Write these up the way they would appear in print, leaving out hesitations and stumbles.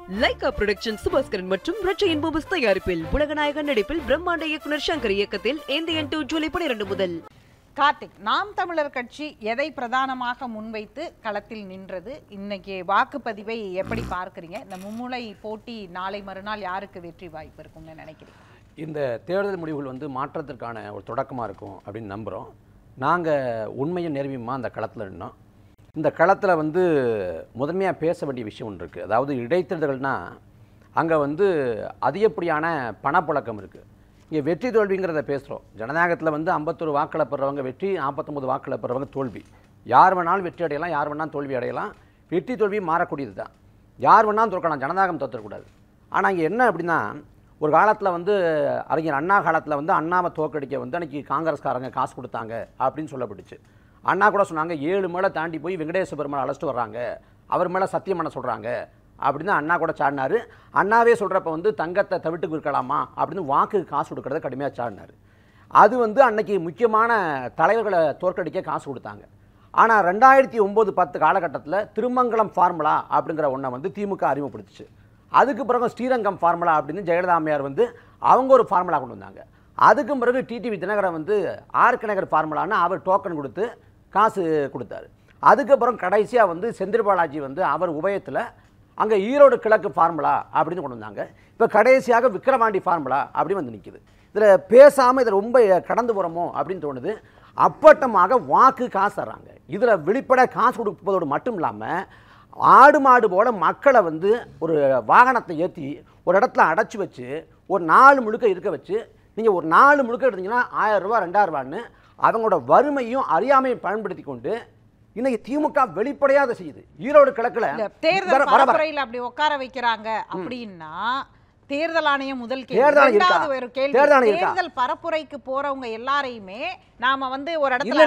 Lyca production Subaskaran மற்றும் ரச்சையின் பூபஸ் தயாரிப்பில் உலகநாயகன் நடிப்பில் பிரம்மாண்ட இயக்குனர் சங்கர் இயக்கத்தில் இந்தியன் 2 ஜூலை 12 முதல். கார்த்திக், நாம் தமிழர் கட்சி எதை பிரதானமாக முன்வைத்து களத்தில் நின்றது? இன்னைக்கு வாக்குப்பதிவை எப்படி பார்க்குறீங்க? இந்த மும்முனை போட்டி நாளை மறுநாள் யாருக்கு வெற்றி வாய்ப்பு இருக்கும்னு நினைக்கிறீங்க? இந்த தேர்தல் முடிவுகள் மாற்றத்திற்கான ஒரு தொடக்கமாக இருக்கும் அப்படின்னு நம்புகிறோம். நாங்கள் உண்மையும் நேர்மையுமா அந்த களத்தில் நின்னோம். இந்த களத்தில் முதன்மையாக பேச வேண்டிய விஷயம் ஒன்று இருக்குது. அதாவது இடைத்தேர்தல்னால் அங்கே அதிகப்படியான பணப்புழக்கம் இருக்குது. இங்கே வெற்றி தோல்விங்கிறத பேசுகிறோம். ஜனநாயகத்தில் 51 வாக்களை பெறவங்க வெற்றி, 49 வாக்களை பெறவங்க தோல்வி. யார் வேணாலும் வெற்றி அடையலாம், யார் வேணாலும் தோல்வி அடையலாம். வெற்றி தோல்வி மாறக்கூடியது தான். யார் வேணாலும் தோற்கலாம், ஜனநாயகம் தோற்றக்கூடாது. ஆனால் இங்கே என்ன அப்படின்னா, ஒரு காலத்தில் அறிஞர் அண்ணா காலத்தில் அண்ணாவை தோற்கடிக்க அன்றைக்கி காங்கிரஸ்காரங்க காசு கொடுத்தாங்க அப்படின்னு சொல்லப்பட்டுச்சு. அண்ணா கூட சொன்னாங்க 7 மேலே தாண்டி போய் வெங்கடேச பெருமாள் அழைச்சிட்டு வர்றாங்க, அவர் மேலே சத்தியம் பண்ண சொல்கிறாங்க அப்படின்னு அண்ணா கூட சாடினார். அண்ணாவே சொல்கிறப்ப தங்கத்தை தவிட்டுக்கு இருக்கலாமா அப்படின்னு வாக்கு காசு கொடுக்கறத கடுமையாக சாடினார். அது அன்னைக்கு முக்கியமான தலைவர்களை தோற்கடிக்க காசு கொடுத்தாங்க. ஆனால் 2009-10 காலகட்டத்தில் திருமங்கலம் ஃபார்முலா அப்படிங்கிற ஒன்றை திமுக அறிமுகப்படுத்துச்சு. அதுக்கு பிறகு ஸ்ரீரங்கம் ஃபார்முலா அப்படின்னு ஜெயலலிதா அம்மையார் அவங்க ஒரு ஃபார்முலா கொண்டு வந்தாங்க. அதுக்கும் பிறகு டிடிவி தினகரன் ஆர்கே நகர் ஃபார்முலான்னு அவர் டோக்கன் கொடுத்து காசு கொடுத்தாரு. அதுக்கப்புறம் கடைசியாக செந்தில் பாலாஜி அவர் உபயத்தில் அங்கே ஈரோடு கிழக்கு ஃபார்முலா அப்படின்னு கொண்டு வந்தாங்க. இப்போ கடைசியாக விக்கிரவாண்டி ஃபார்முலா அப்படின்னு நிற்கிது. இதில் பேசாமல் இதில் ரொம்ப கடந்து போகிறோமோ அப்படின்னு தோணுது. அப்பட்டமாக வாக்கு காசு தர்றாங்க. இதில் வெளிப்பட காசு கொடுப்பதோடு மட்டும் இல்லாமல் ஆடு மாடு போல் மக்களை ஒரு வாகனத்தை ஏற்றி ஒரு இடத்துல அடைச்சி வச்சு ஒரு 4 முழுக்க இருக்க வச்சு, நீங்கள் ஒரு 4 முழுக்க எடுத்தீங்கன்னா 1000 ரூபா 2000 ரூபான்னு அவங்களோட வறுமையும் அறியாமையும் பயன்படுத்தி கொண்டு இன்னைக்கு திமுக வெளிப்படையாக செய்யுது. ஈரோடு கிழக்குல தேர்தல் பரப்புரையில் அப்படி உட்கார வைக்கிறாங்க அப்படின்னா தேர்தல் ஆணையம் முதல் தேர்தல் பரப்புரைக்கு போறவங்க எல்லாரையுமே நாம ஒரு இடத்துல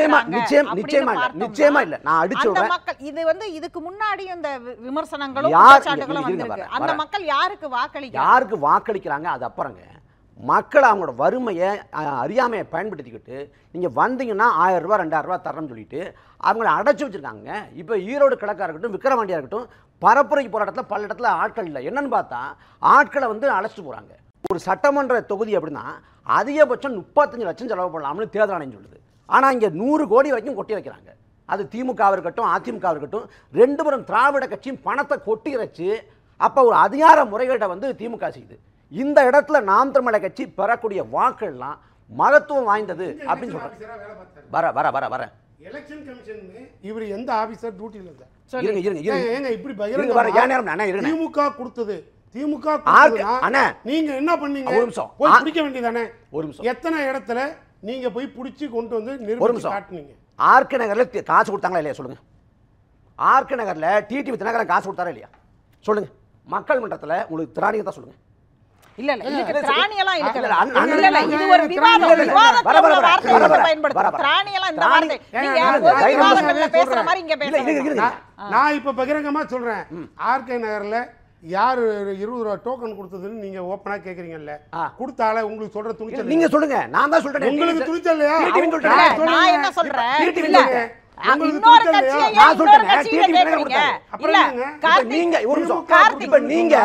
நிச்சயமா இல்ல. நான் அடிச்சு மக்கள் இதுக்கு முன்னாடி இந்த விமர்சனங்களும் குற்றச்சாட்டுகளும் வந்திருக்கு. அந்த மக்கள் யாருக்கு வாக்களிக்கிறாங்க அது அப்புறங்க. மக்கள் அவங்களோட வறுமையை அறியாமையை பயன்படுத்திக்கிட்டு நீங்கள் வந்தீங்கன்னா 1000 ரூபா 2000 ரூபா தரணும்னு சொல்லிட்டு அவங்கள அடைச்சி வச்சுருக்காங்க. இப்போ ஈரோடு கிழக்காக இருக்கட்டும், விக்கிரவாண்டியாக இருக்கட்டும், பரப்புரைக்கு போகிற இடத்துல பல இடத்துல ஆட்கள் இல்லை. என்னன்னு பார்த்தா ஆட்களை அழைச்சிட்டு போகிறாங்க. ஒரு சட்டமன்ற தொகுதி அப்படின்னா அதிகபட்சம் 35 லட்சம் செலவு பண்ணலாம்னு தேர்தல் ஆணையம் சொல்லுது. ஆனால் இங்கே 100 கோடி வரைக்கும் கொட்டி வைக்கிறாங்க. அது திமுக இருக்கட்டும், அதிமுக இருக்கட்டும், 2 பேரும் திராவிட கட்சியும் பணத்தை கொட்டி இறைச்சி அப்போ ஒரு அதிகார முறைகேட்டை திமுக செய்யுது. இந்த இடத்துல நாம் தமிழர் கட்சி பெறக்கூடிய வாக்கெல்லாம் மகத்துவம் வாய்ந்தது அப்படின்னு சொல்றாங்க. வர எலெக்ஷன் கமிஷன் இவர் எந்த ஆபீசர் டியூட்டில இருந்தா? இருங்க இப்படி பகிரங்க திமுக கொடுத்தது. திமுக நீங்க என்ன பண்ணீங்க? ஒரு நிமிஷம் போய் பிடிக்க வேண்டியதானே? ஒரு நிமிஷம். எத்தனை இடத்துல நீங்க போய் பிடிச்சி கொண்டு நிரூபிச்சு காட்டுனீங்க? ஆர்கே நகர்ல காசு கொடுத்தாங்களா இல்லையா சொல்லுங்க. ஆர்கே நகர்ல டிடிவி தினகரன் காசு கொடுத்தாரா இல்லையா சொல்லுங்க. மக்கள் மன்றத்தில் உங்களுக்கு திராணியை தான் சொல்லுங்க. இல்ல இதுக்கு திராணி எல்லாம் இல்ல. இது ஒரு விவாதத்துல வார்த்தைகளை பயன்படுத்துற திராணி எல்லாம் இந்த வார்த்தை நீங்க ஒரு விவாதங்கள்ல பேசுற மாதிரி இங்க பேசுறீங்க. நான் இப்ப பகிரங்கமா சொல்றேன். ஆர்கே நகர்ல யார் 20 ரூபா டோக்கன் கொடுத்ததுன்னு நீங்க ஓபனா கேக்குறீங்கல்ல, கொடுத்தால உங்களுக்கு சொல்ற துணிச்சல் நீங்க சொல்லுங்க. நான் தான் சொல்றேன். உங்களுக்கு துணிச்சல் இல்லையா? நான் என்ன சொல்றேன்? இல்ல இன்னொரு கட்சியை இன்னொரு கட்சியை கேக்குறீங்க. இல்ல நீங்க ஒரு நிமிஷம் கார்த்திக் நீங்க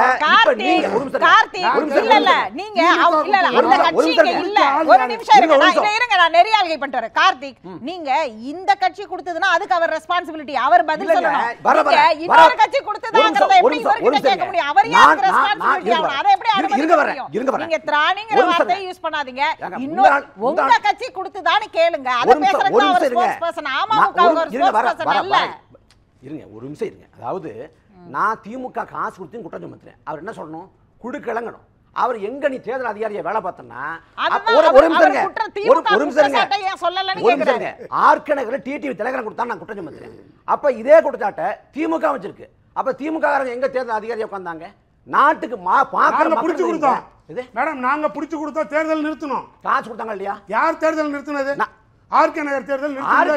இல்ல நீங்க இல்ல அந்த கட்சிக்கு இல்ல ஒரு நிமிஷம் இருங்க நான் நெறியாள்கை பண்ணிட்டு வரேன். கார்த்திக், நீங்க இந்த கட்சி கொடுத்ததுனா அதுக்கு அவர் ரெஸ்பான்சிபிலிட்டி, அவர் பதில் சொல்லணும். இன்னொரு கட்சி கொடுத்ததாங்கறத எப்படி இவர்கிட்ட கேட்க முடியும்? அவர் யாருக்கு ரெஸ்பான்சிபிலிட்டி? அதை எப்படி அனுமதிக்க? நீங்க திராணிங்கற வார்த்தையை யூஸ் பண்ணாதீங்க. இன்னொரு உங்க கட்சி கொடுத்ததான்னு கேளுங்க. அத பேசுறதுக்கு அவர் ஸ்போர்ட்ஸ் பர்சன். ஆமா இருங்க ஒரு நிமிஷம் இருங்க. அதாவது நான் திமுக காசு கொடுத்து குற்றம் சுமத்துறேன். அவர் என்ன சொல்லணும்? குடுக்கலங்கணும். அவர் எங்க நீ தேர்தல் அதிகாரியை வேலை பார்த்தனா ஆர்கே நகர்ல டிடிவி தினகரன் கொடுத்தா நான் குற்றம் சுமத்துறேன். அப்ப இதே குற்றச்சாட்டை திமுக வச்சிருக்கு. அப்ப திமுக எங்க தேர்தல் அதிகாரியை உட்கார்ந்தாங்க? நாட்டுக்கு பிடிச்சு கொடுத்தோம் மேடம். நாங்க பிடிச்சு கொடுத்தோம். தேர்தல் நிறுத்தணும். காசு கொடுத்தாங்க இல்லையா? யார் தேர்தல் நிறுத்தினது? ஆர்கே நகர் தேர்தல்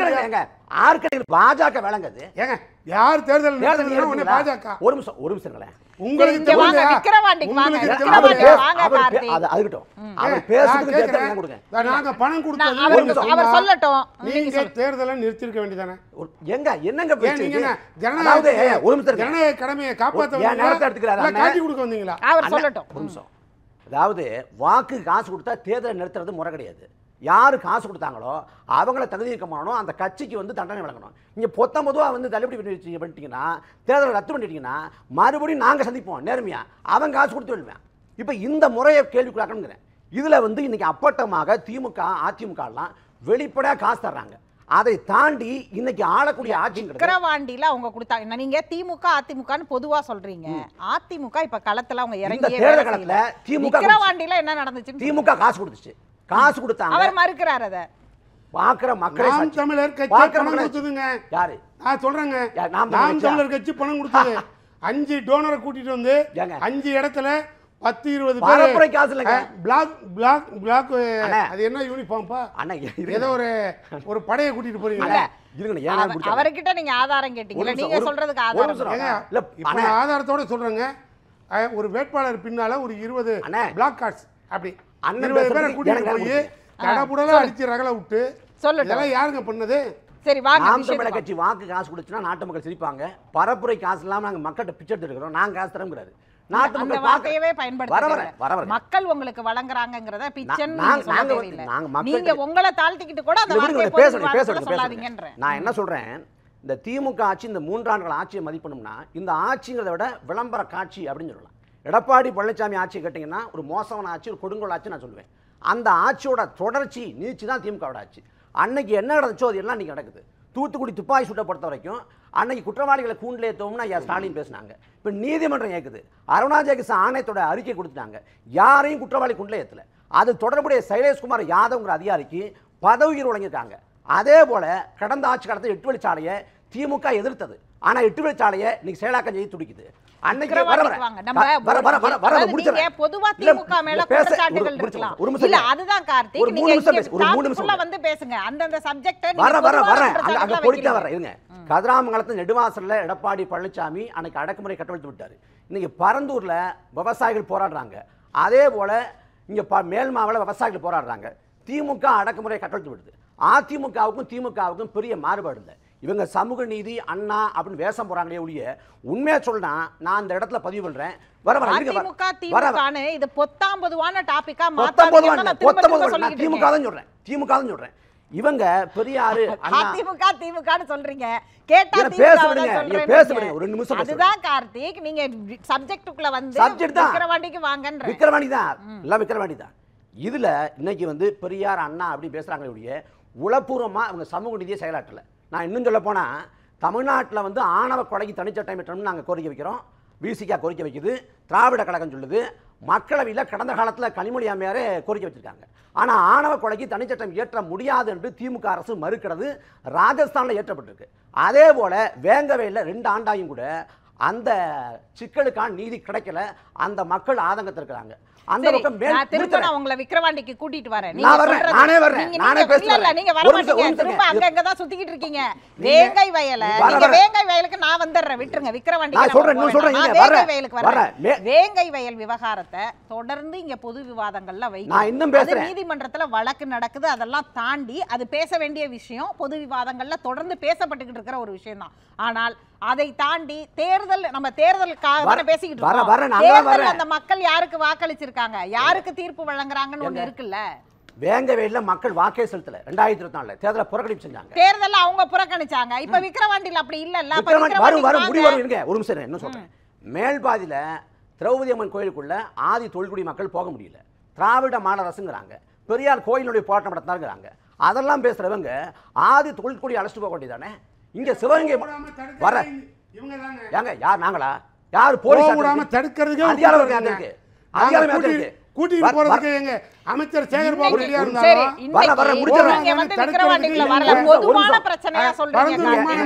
பாஜக விளங்குது ஏங்க யார் தேர்தல் பாஜக ஒரு நிமிஷம் உங்களுக்கு நாங்க பணம் கொடுத்தோம் நீங்க தேர்தலை நிறுத்திருக்க வேண்டியதானே என்னங்க ஜனநாயக கடமையை காப்பாற்ற காட்டி கொடுக்க வந்தீங்களா அவர் சொல்லட்டும் ஒரு நிமிஷம். அதாவது வாக்கு காசு கொடுத்தா தேர்தலை நிறுத்துறது முறை கிடையாது. யாரு காசு கொடுத்தாங்களோ அவங்கள தகுதி நீக்கமானோ அந்த கட்சிக்கு வந்து தண்டனை வழங்கணும். நீங்க பொதுவா வந்து தள்ளுபடி பண்ணிட்டீங்கன்னா தேர்தலை ரத்து பண்ணிட்டீங்கன்னா மறுபடியும் நாங்க சந்திப்போம் நேர்மையா. அவன் காசு கொடுத்து விடுவேன். இப்ப இந்த முறையை கேள்விக்குள்ளாக்கணுங்கிறேன். இதுல வந்து இன்னைக்கு அப்பட்டமாக திமுக அதிமுக எல்லாம் வெளிப்படையா காசு தர்றாங்க. அதை தாண்டி இன்னைக்கு ஆளக்கூடிய ஆட்சி விக்கிரவாண்டியில அவங்க கொடுத்தாங்க. நீங்க திமுக அதிமுகன்னு பொதுவா சொல்றீங்க. அதிமுக இப்ப களத்துல அவங்க இறங்கி தேர்தல் களத்துல திமுக விக்கிரவாண்டியில என்ன நடந்துச்சு? திமுக காசு கொடுத்துச்சு. காசு கொடுத்தாங்க. அவர் மறுக்கிறார். அத பாக்குற மக்களே தமிழர் கட்சி பணம் கொடுத்ததுங்க. யாரு? நான் சொல்றேங்க. நாம் தமிழர் கட்சி பணம் கொடுத்தது. 5 டோனரை கூட்டிட்டு வந்து 5 இடத்துல 10-20 பரப்புரை காசு இல்லங்க. பிளாக் அது என்ன யூனிஃபார்ம்பா? அண்ணா ஏதோ ஒரு படையை கூட்டிட்டு போறீங்க. இருங்க ஏனா புடிச்சா. அவர்கிட்ட நீங்க ஆதாரம் கேட்டீங்க. நீங்க சொல்றதுக்கு ஆதாரம் இல்ல. இப்ப ஆதாரத்தோட சொல்றேங்க. ஒரு வேட்பாளர் பின்னால ஒரு 20 பிளாக் கார்ட்ஸ் அப்படி 20 பேரை கூட்டிட்டு போய் கடப்புடலா அடிச்சு ரகல விட்டு இதெல்லாம் யாருங்க பண்ணது? சரி வாங்க. நாம் தமிழர் கட்சி வாக்கு காசு கொடுத்துனா நாட்டு மக்கள் சிரிப்பாங்க. பரப்புரை காசு இல்லாம நாங்க மக்கள்கிட்ட பிச்சை எடுத்துக்கிறோம். நாங்க காசு தரம்ங்கறாரு. நாட்டு மக்கள் வாக்கையவே பயன்படுத்துறாங்க. மக்கள் உங்களுக்கு வழங்குறாங்கங்கறத பிச்சைன்னு சொல்றீங்க. நீங்க உங்களை தாழ்த்திக்கிட்டு கூட அந்த வார்த்தையை சொல்லாதீங்கன்ற. நான் என்ன சொல்றேன், இந்த திமுக ஆட்சி இந்த 3 ஆண்டுகள் ஆட்சியை மதிப்பணும்னா இந்த ஆட்சிங்கிறத விட விளம்பர காட்சி அப்படின்னு சொல்லலாம். எடப்பாடி பழனிசாமி ஆட்சி கேட்டீங்கன்னா ஒரு மோசமான ஆட்சி, ஒரு கொடுங்கோல் ஆட்சி நான் சொல்லுவேன். அந்த ஆட்சியோட தொடர்ச்சி நீச்சி தான் திமுகவோட ஆட்சி. அன்னைக்கு என்ன நடந்துச்சோ அது எல்லாம் இன்னைக்கு நடக்குது. தூத்துக்குடி துப்பாக்கி சூட்டை பொறுத்த வரைக்கும் அன்னைக்கு குற்றவாளிகளை கூண்டில் ஏற்றோம்னா ஐயா ஸ்டாலின் பேசினாங்க. இப்போ நீதிமன்றம் ஏற்குது. அருணாச்சல ஆணையத்தோட அறிக்கை கொடுத்துட்டாங்க. யாரையும் குற்றவாளி கூண்டில் ஏற்றல. அது தொடர்புடைய சைலேஷ்குமார் யாதவ்ங்கிற அதிகாரிக்கு பதவி வழங்கியிருக்காங்க. அதே போல கடந்த ஆட்சி காலத்தில் 8 வழிச்சாலையை திமுக எதிர்த்தது. ஆனா 8 வழிச்சாலையை இன்னைக்கு செயலாக்கம் செய்து துடிக்குது. அன்னைக்கு பொதுவா திமுக மேல குற்றச்சாட்டுகள் இருக்கலாம். இல்ல அதுதான் கார்த்திக், நீங்க வந்து பேசுங்க. அந்த சப்ஜெக்ட் அங்க போயிட்டே வர இருங்க. கதிராமங்கலத்து நெடுவாசல்ல எடப்பாடி பழனிசாமி அன்னைக்கு அடக்குமுறை கட்டவிழ்த்து விட்டாரு. இன்னைக்கு பரந்தூர்ல விவசாயிகள் போராடுறாங்க. அதே போல இங்க மேல்மாவில விவசாயிகள் போராடுறாங்க. திமுக அடக்குமுறை கட்டவிழ்த்து விடுது. அதிமுகவுக்கும் திமுகவுக்கும் பெரிய மாறுபாடு இல்லை. இவங்க சமூக நீதி அண்ணா அப்படின்னு வேஷம் போறாங்களே ஒழிய உண்மையா சொல்றா நான் அந்த இடத்துல பதிவு பண்றேன். இது பொத்தாம்பதுவான டாபிக்கா திமுக தான் சொல்றேன். திமுக தான் சொல்றேன். இவங்க பெரியாரு திமுகன்னு சொல்றீங்க. கேட்டா பேசுறீங்க. ஒரு நிமிஷம். அதுதான் கார்த்திக், நீங்க சப்ஜெக்ட்டுக்குள்ள வந்து விக்கிரவாண்டிக்கு வாங்கன்ற. விக்கிரவாண்டி தான் இல்ல, விக்கிரவாண்டி தான். இதுல இன்னைக்கு வந்து பெரியார் அண்ணா அப்படி பேசுறாங்களே ஒழிய உளப்பூர்வமா அவங்க சமூக நீதியை செயலாற்றல. நான் இன்னும் சொல்ல போனா தமிழ்நாட்டில் வந்து ஆணவ கொலைக்கு தனிச்சட்டம் ஏற்றணும்னு நாங்கள் கோரிக்கை வைக்கிறோம். விசிகா கோரிக்கை வைக்குது. திராவிட கழகம் சொல்லுது. மக்களவையில் கடந்த காலத்தில் கனிமொழி அம்மையாரே கோரிக்கை வச்சிருக்காங்க. ஆனால் ஆணவ கொலைக்கு தனிச்சட்டம் ஏற்ற முடியாது என்று திமுக அரசு மறுக்கிறது. ராஜஸ்தானில் ஏற்றப்பட்டிருக்கு. அதே போல வேங்கவேல 2 ஆண்டாயும் கூட அந்த சிக்கலுக்கான நீதி கிடைக்கல. அந்த மக்கள் ஆதங்கத்திருக்கிறாங்க. அந்த பக்கம் திரும்ப நான் உங்களை விக்கிரவாண்டிக்கு கூட்டிட்டு வரேன். நானே வரேன். நீங்க வர மாட்டீங்க. திரும்ப அங்க தான் சுத்திக்கிட்டு இருக்கீங்க. வேங்கை வயல நீங்க வேங்கை வயலுக்கு நான் வந்துறேன். விட்டுருங்க விக்கிரவாண்டிக்கு. நான் சொல்றேன் வேங்கை வயலுக்கு வரேன். வேங்கை வயல் விவகாரத்தை தொடர்ந்து இங்க பொது விவாதங்கள்ல வைங்க. நான் இன்னும் பேசுறேன். நீதிமன்றத்துல வழக்கு நடக்குது. அதெல்லாம் தாண்டி அது பேச வேண்டிய விஷயம். பொது விவாதங்கள்ல தொடர்ந்து பேசப்பட்டுக்கிட்டு இருக்கிற ஒரு விஷயம் தான். ஆனால் அதை தாண்டி தேர்தல் நம்ம தேர்தலுக்காக பேசிக்கிட்டு இருக்கோம். அந்த மக்கள் யாருக்கு வாக்களிச்சிருக்காங்க, யாருக்கு தீர்ப்பு வழங்குறாங்கன்னு ஒண்ணு இருக்குல்ல. வேங்கவேல மக்கள் வாக்கே செலுத்தல. 2024 தேர்தலை புறக்கணிப்பு செஞ்சாங்க. தேர்தல்ல அவங்க புறக்கணிச்சாங்க. இப்ப விக்கிரவாண்டியில அப்படி இல்லல்ல. ஒரு நிமிஷம் என்ன சொல்றேன். மேல்பாதியில திரௌபதி அம்மன் கோயிலுக்குள்ள ஆதி தொல்குடி மக்கள் போக முடியல. திராவிட மாடல் அரசுங்கிறாங்க. பெரியார் கோயிலுடைய போராட்டம் நடத்தினாங்க. அதெல்லாம் பேசுறவங்க ஆதி தொல்குடி அழைச்சிட்டு போக வேண்டியதானே. இங்க சிவகங்கை வர ஏங்க யார் நாங்களா? யார் போலீஸ் தடுக்கிறதுக்கு அதிகாரம் இருக்கு. கூட்டிட்டு போறதுக்கு எங்க அமைச்சர் சேகர் பாபு ரெடியா இருந்தாரு. சரி, நீங்க வந்து விக்கிரவாண்டிக்குள்ள வரல, பொதுவான பிரச்சனையா சொல்றீங்க.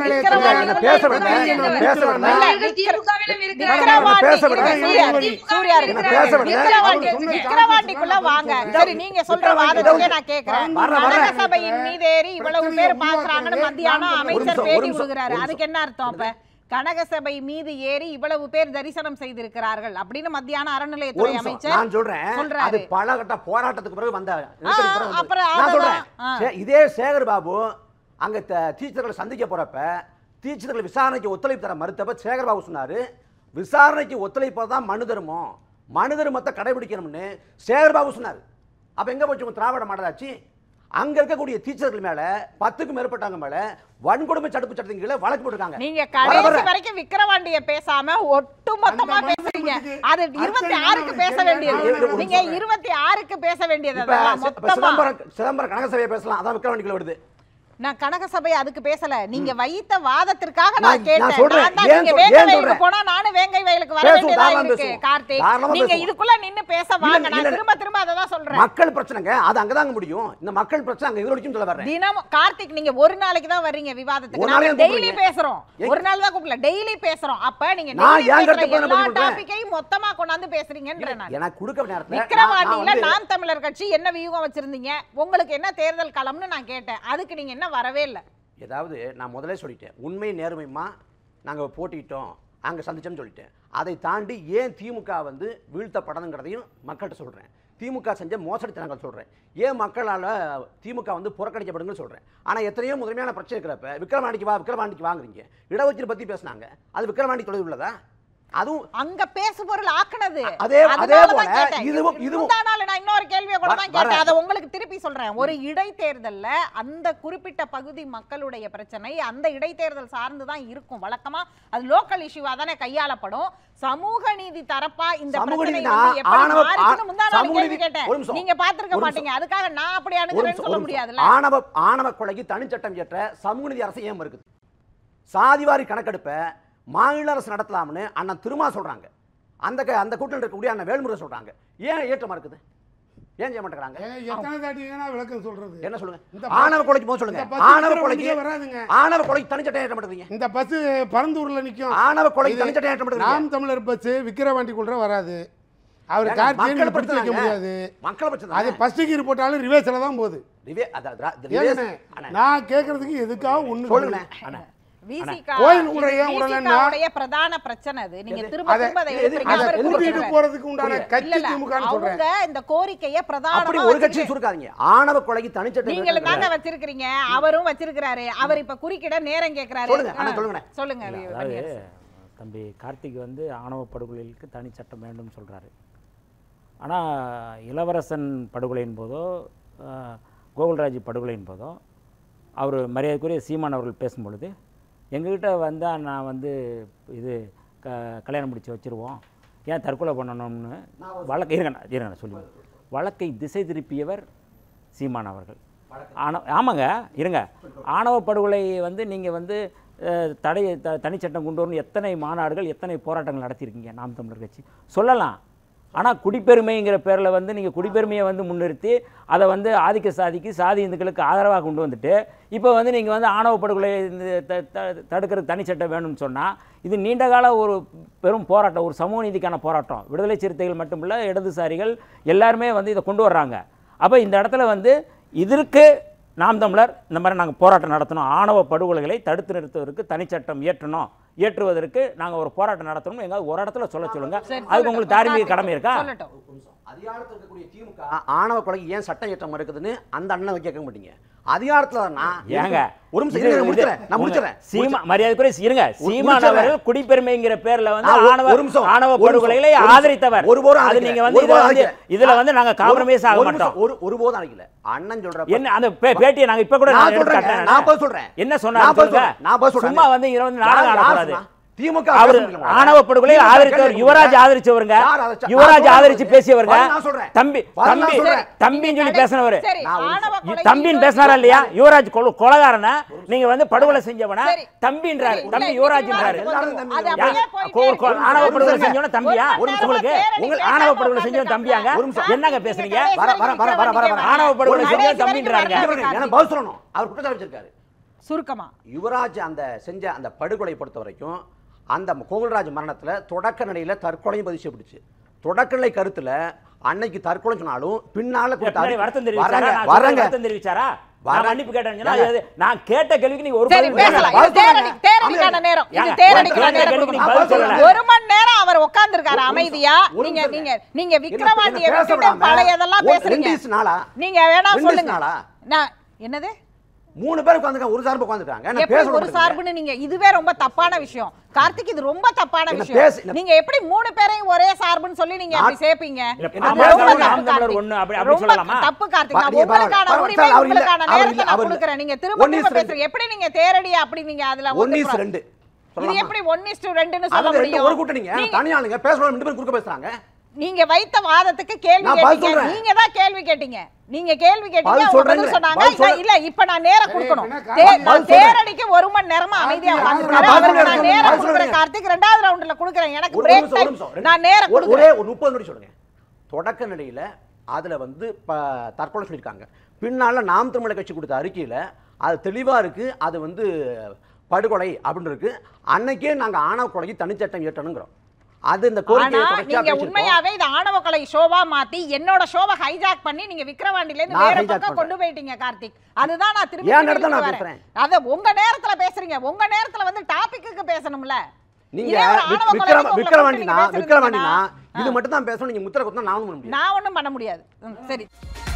விக்கிரவாண்டிக்குள்ள வாங்க. சரி, நீங்க சொல்ற வாதத்துக்கே நான் கேக்குறேன். நகரசபையின் மீதேறி இவ்வளவு பேர் பாக்குறாங்கன்னு மத்தியானம் அமைச்சர் பேட்டி கொடுக்குறாரு. அதுக்கு என்ன அர்த்தம்? அப்ப கனகசபை மீது ஏறி இவ்வளவு பேர் தரிசனம் செய்திருக்கிறார்கள் அப்படின்னு மத்தியான அறநிலையத்துறை அமைச்சர் நான் சொல்றேன். அது பல கட்ட போராட்டத்துக்கு பிறகு வந்த நான் சொல்றேன். இதே சேகர் பாபு அங்க டீச்சர்களை சந்திக்க போறப்ப டீச்சர்கள் விசாரணைக்கு ஒத்துழைப்பு தர மறுத்தப்ப சேகர் பாபு சொன்னாரு, விசாரணைக்கு ஒத்துழைப்பதான் மனு தர்மம், மனு தர்மத்தை கடைபிடிக்கணும்னு சேகர் பாபு சொன்னாரு. அப்ப எங்க போச்சு திராவிட மாடலாச்சு? அங்க இருக்கக்கூடிய டீச்சர்கள் மேல 10க்கும் மேற்பட்டவங்க மேல வன்கொடுமை தடுப்பு சட்டத்தின் கீழ வழக்கு போட்டுருக்காங்க. நீங்க கடைசி வரைக்கும் விக்கிரவாண்டிய பேசாம ஒட்டுமொத்தமா பேசுறீங்க. அது 26க்கு பேச வேண்டியது. நீங்க 26க்கு பேச வேண்டியது. சிதம்பரம் கனகசபையை பேசலாம், அதான் விக்கிரவாண்டிக்குள்ள வருது. நான் கனகசபை அதுக்கு பேசல, நீங்க வைத்த வாதத்திற்காக நான் கேட்டேன். நீங்க வேங்கை வயலுக்கு போனா நானும் வேங்கை வயலுக்கு வர வேண்டியதா இருக்கு. கார்த்திக், நீங்க இதுக்குள்ள நின்னு பேச வாங்க. நான் திரும்ப திரும்ப அத தான் சொல்றேன். மக்கள் பிரச்சனைங்க, அது அங்கதாங்க முடியும். இந்த மக்கள் பிரச்சனை அங்க எதிரொலிக்கும் சொல்ல வரேன். தினம் கார்த்திக் நீங்க ஒரு நாளைக்கு தான் வர்றீங்க விவாதத்துக்கு. நாங்க டெய்லி பேசுறோம். ஒரு நாள் தான் கூப்பிடல, டெய்லி பேசுறோம். அப்ப நீங்க எல்லா டாபிக்கையும் மொத்தமா கொண்டாந்து பேசுறீங்கன்ற நான் எனக்கு கொடுக்க நேரத்துல விக்கிரவாண்டியில நாம் தமிழர் கட்சி என்ன வியூகம் வச்சிருந்தீங்க, உங்களுக்கு என்ன தேர்தல் களம்னு நான் கேட்டேன். அதுக்கு நீங்க என்ன வரவே இல்லை. ஏதாவது நான் முதல்ல சொல்லிட்டேன், உண்மை நேர்மைமா நாங்கள் போட்டிட்டோம், அங்கே சந்திச்சோம்னு சொல்லிட்டேன். அதை தாண்டி ஏன் திமுக வந்து வீழ்த்தப்படணுங்கிறதையும் மக்கள்கிட்ட சொல்கிறேன். திமுக செஞ்ச மோசடித்தனங்கள் சொல்கிறேன். ஏன் மக்களால் திமுக வந்து புறக்கணிக்கப்படுங்கன்னு சொல்கிறேன். ஆனால் எத்தனையோ முதன்மையான பிரச்சனை இருக்கிறப்ப விக்கிரவாண்டிக்கு வாங்குறீங்க. இடஒதுக்கீடு பற்றி பேசினாங்க, அது விக்கிரவாண்டி தொலைவில் உள்ளதா? அதுவும் அங்க பேசு பொருள் ஆக்குனது. அதே போல இதுவும் நான் இன்னொரு கேள்வியை கூட தான் கேட்டேன், அதை உங்களுக்கு திருப்பி சொல்றேன். ஒரு இடைத்தேர்தல்ல அந்த குறிப்பிட்ட பகுதி மக்களுடைய பிரச்சனை அந்த இடைத்தேர்தல் சார்ந்து தான் இருக்கும். வழக்கமா அது லோக்கல் இஷ்யூவா தானே கையாளப்படும். சமூக நீதி தரப்பா இந்த பிரச்சனை கேட்டேன், நீங்க பாத்துருக்க மாட்டீங்க. அதுக்காக நான் அப்படி அணுகுறேன்னு சொல்ல முடியாதுல்ல. ஆணவ கொலைக்கு தனிச்சட்டம் ஏற்ற சமூக நீதி அரசு ஏன் இருக்குது? சாதிவாரி கணக்கெடுப்ப மாநில அரசு நடத்தலாம்னு அண்ணன் திருமா சொல்றாங்க. அந்த கூட்டத்தில் இருக்கக்கூடிய அண்ணன் வேல்முருகன் சொல்றாங்க. ஏன் ஏற்றமா இருக்குது? ஏன் செய்ய மாட்டேங்கிறாங்க? விளக்கம் சொல்றது என்ன சொல்லுங்க? ஆணவ கொலைக்கு போக சொல்லுங்க. ஆணவ கொலைக்கு தனிச்சட்டம் ஏற்ற மாட்டேங்கிறீங்க. இந்த பஸ் பரந்தூர்ல நிக்கும். ஆணவ கொலைக்கு தனிச்சட்டம் ஏற்ற மாட்டேங்கிறீங்க. நாம் தமிழர் பஸ் விக்கிரவாண்டிக்குள்ள வராது. அவர் கார்த்திகேயன் பிடிச்சு வைக்க முடியாது. மக்கள் பிரச்சனை அது ஃபர்ஸ்ட் கீர் போட்டாலும் ரிவர்ஸ்ல தான் போகுது. நான் கேக்குறதுக்கு எதுக்காக ஒண்ணு சொல்லுங்க. பிரதான பிரச்சனை அது. நீங்க திரும்ப போறதுக்கு உண்டான கட்சி திமுகன்னு சொல்றேன். இந்த கோரிக்கையை பிரதானமா ஒரு கட்சி சுருக்காதீங்க. ஆணவ கொலைக்கு தனிச்சட்டம் நீங்க தாங்க வச்சிருக்கீங்க, அவரும் வச்சிருக்காரு. அவர் இப்ப குறுக்கிட நேரம் கேக்குறாரு. சொல்லுங்க. தம்பி கார்த்திக் வந்து ஆணவ படுகொலைகளுக்கு தனி சட்டம் வேண்டும் சொல்றாரு. ஆனா இளவரசன் படுகொலையின் போதோ கோகுல்ராஜ் படுகொலையின் போதோ அவர் மரியாதைக்குரிய சீமான் அவர்கள் பேசும்பொழுது எங்ககிட்ட வந்தால் நான் வந்து இது கல்யாணம் முடிச்சு வச்சுருவோம், ஏன் தற்கொலை பண்ணணும்னு வழக்கு இருங்க சொல்லுவேன். வழக்கை திசை திருப்பியவர் சீமான் அவர்கள். ஆமாங்க இருங்க. ஆணவ படுகொலை வந்து நீங்கள் வந்து தனிச்சட்டம் கொண்டு வரணும் எத்தனை மாநாடுகள் எத்தனை போராட்டங்கள் நடத்தியிருக்கீங்க நாம் தமிழர் கட்சி சொல்லலாம். ஆனால் குடிப்பெருமைங்கிற பேரில் வந்து நீங்கள் குடிப்பெருமையை வந்து முன்னிறுத்தி அதை வந்து ஆதிக்க சாதிக்கு சாதி இந்துக்களுக்கு ஆதரவாக கொண்டு வந்துட்டு இப்போ வந்து நீங்கள் வந்து ஆணவ படுகொலை தடுக்கிறதுக்கு தனிச்சட்டம் வேணும்னு சொன்னால் இது நீண்டகால ஒரு பெரும் போராட்டம், ஒரு சமூக நீதிக்கான போராட்டம். விடுதலை சிறுத்தைகள் மட்டுமில்லை, இடதுசாரிகள் எல்லாருமே வந்து இதை கொண்டு வர்றாங்க. அப்போ இந்த இடத்துல வந்து இதற்கு நாம் தமிழர் இந்த மாதிரி நாங்கள் போராட்டம் நடத்தணும், ஆணவ படுகொலைகளை தடுத்து நிறுத்துவதற்கு தனிச்சட்டம் ஏற்றுவதற்கு நாங்கள் ஒரு போராட்டம் நடத்தணும் எங்காவது ஒரு இடத்துல சொல்லுங்க. அதுக்கு உங்களுக்கு தார்மீக கடமை இருக்கா? அதிகாரத்தில் இருக்கக்கூடிய திமுக ஆணவ கொலைக்கு ஏன் சட்டம் ஏற்ற மறுக்குதுன்னு அந்த அண்ணன் கேட்க மாட்டீங்க. அதிகாரத்தில் மரியாதைக்குரிய இருங்க. சீமான் அவர்கள் குடிப்பெருமைங்கிற பேர்ல வந்து ஆணவ படுகொலைகளை ஆதரித்தவர். அது நீங்க வந்து இதுல வந்து நாங்க காம்ப்ரமைஸ் ஆக மாட்டோம். ஒருபோதும் அழைக்கல. அண்ணன் சொல்ற என்ன அந்த பேட்டியை நாங்க இப்ப கூட நான் சொல்றேன். என்ன சொன்னாங்க? சும்மா வந்து 20 நாடகம் ஆடக்கூடாது. திமுக அவர் ஆணவ படுகொலை ஆதரித்தவர், யுவராஜ் ஆதரிச்சவருங்க, யுவராஜ் ஆதரிச்சு பேசியவருங்க, தம்பி தம்பின்னு சொல்லி பேசினவரு, தம்பின்னு பேசினாரா இல்லையா? யுவராஜ் கொலகாரன நீங்க வந்து படுகொலை செஞ்சவன தம்பின்றாரு, தம்பி யுவராஜ்ன்றாரு. ஆணவ படுகொலை செஞ்சவன தம்பியா உங்களுக்கு? ஆணவ படுகொலை செஞ்சவன் தம்பியாங்க? என்னங்க பேசுறீங்க? ஆணவ படுகொலை செஞ்சவன் தம்பின்றாங்க. பதில் சொல்லணும். அவர் குற்றச்சாட்டு வச்சிருக்காரு சுருக்கமா. யுவராஜ் அந்த செஞ்ச அந்த படுகொலை பொறுத்த வரைக்கும் அந்த கோகுல்ராஜ் மரணத்துல தொடக்க நிலையில தற்கொலையும் பதிவு செய்யப்பட்டுச்சு. தொடக்க நிலை கருத்துல அன்னைக்கு தற்கொலை சொன்னாலும் பின்னால வருத்தம் தெரிவிச்சாரா? மன்னிப்பு கேட்டேன்னா நான் கேட்ட கேள்விக்கு நீங்க ஒரு ஒரு மணி நேரம் அவர் உட்கார்ந்திருக்காரு அமைதியா. நீங்க விக்ரவாண்டியை விட்டுட்டு பழையதெல்லாம் பேசுறீங்க. நீங்க வேணா சொல்லுங்க. என்னது 3 பேர் உட்கார்ந்துருக்காங்க, ஒரு சார்பு உட்கார்ந்துருக்காங்க. நான் பேச ஒரு சார்புன்னு நீங்க இதுவே ரொம்ப தப்பான விஷயம் கார்த்திக். இது ரொம்ப தப்பான விஷயம். நீங்க எப்படி 3 பேரையும் ஒரே சார்புன்னு சொல்லி நீங்க அப்படி சேப்பீங்க? தப்பு கார்த்திக். நான் உங்களுக்கான உரிமை உங்களுக்கான நேரத்தை நான் கொடுக்கிறேன். நீங்க திரும்ப பேசுறீங்க. எப்படி நீங்க தேரடியா அப்படி நீங்க அதுல 1:2 இது எப்படி 1:2ன்னு சொல்ல முடியும்? ஒரு கூட்டணிங்க தனியாளுங்க பேசணும், 2 பேர் குறுக்க பேசுறாங்க. நீங்க வைத்த வாதத்துக்கு கேள்வி கேட்டீங்க. நீங்க தான் கேள்வி கேட்டீங்க. நீங்க கேள்வி கேட்டீங்க, பதில் சொன்னாங்க. இல்ல இப்ப நான் நேரம் கொடுக்கணும். தேரடிக்கு 1 மணி நேரமா அமைதியா உட்கார்ந்திருக்காரு. அவருக்கு நான் நேரம் கொடுக்கிறேன் கார்த்திக். 2வது ரவுண்ட்ல கொடுக்கிறேன். எனக்கு பிரேக் டைம். நான் நேரம் கொடுக்கிறேன். ஒரு 30 நிமிஷம் சொல்லுங்க. தொடக்க நிலையில அதுல வந்து தற்கொலை சொல்லிருக்காங்க. பின்னால நாம் தமிழர் கட்சி கொடுத்த அறிக்கையில அது தெளிவா இருக்கு. அது வந்து படுகொலை அப்படின்னு இருக்கு. அன்னைக்கே நாங்க ஆணவ கொலைக்கு தனிச்சட்டம் ஏற்றணுங்கிறோம். அது இந்த கோரிக்கையை நீங்க உண்மையாவே இது ஆணவ கொலை ஷோவா மாத்தி என்னோட ஷோவை ஹைஜாக் பண்ணி நீங்க விக்ரவாண்டில இருந்து வேற பக்கம் கொண்டு போயிட்டீங்க கார்த்திக். அதுதான் நான் திருப்பி பேசுறேன். அத உங்க நேரத்துல பேசுறீங்க. உங்க நேரத்துல வந்து டாபிக்கு பேசணும்ல. நீங்க விக்ரவாண்டினா இது மட்டும் தான் பேசணும். நீங்க முத்திர குத்தா நான் ஒண்ணும் பண்ண முடியாது. நான் ஒண்ணும் பண்ண முடியாது. சரி.